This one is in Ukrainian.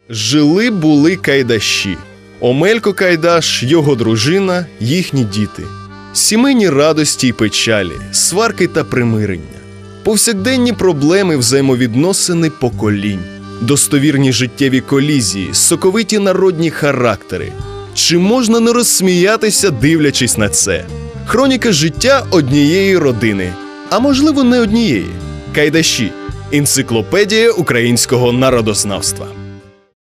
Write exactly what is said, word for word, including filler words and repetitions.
Жили-були Кайдаші. Омелько Кайдаш, його дружина, їхні діти. Сімейні радості й печалі, сварки та примирення. Повсякденні проблеми, взаємовідносини поколінь. Достовірні життєві колізії, соковиті народні характери. Чи можна не розсміятися, дивлячись на це? Хроніка життя однієї родини. А можливо, не однієї. Кайдаші. Енциклопедія українського народознавства.